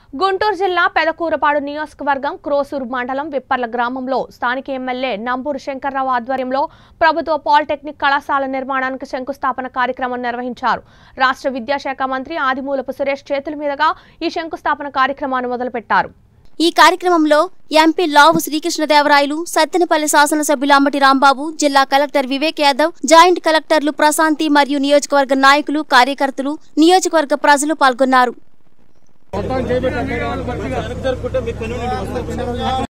గుంటూరు జిల్లా పెదకూరపాడు నియోజకవర్గం క్రోసూరు మండలం విప్పర్ల గ్రామంలో స్థానిక ఎమ్మెల్యే నంబూరు శంకర్రావు ఆధ్వర్యంలో ప్రభుత్వ పాలిటెక్నిక్ కళాశాల నిర్మాణానికి శంకుస్థాపన కార్యక్రమం నిర్వహించారు. రాష్ట్ర విద్యాశాఖ మంత్రి ఆదిమూలపు సురేష్ చేతుల మీదుగా ఈ శంకుస్థాపన కార్యక్రమాన్ని మొదలుపెట్టారు. ఈ కార్యక్రమంలో ఎంపీ లావు శ్రీకృష్ణదేవరాయలు, సత్తెనపల్లి శాసనసభ్యులు అంబటి రాంబాబు, జిల్లా కలెక్టర్ వివేక్ యాదవ్, జాయింట్ కలెక్టర్లు ప్రశాంతి మరియు నియోజకవర్గ నాయకులు, కార్యకర్తలు, నియోజకవర్గ ప్రజలు పాల్గొన్నారు.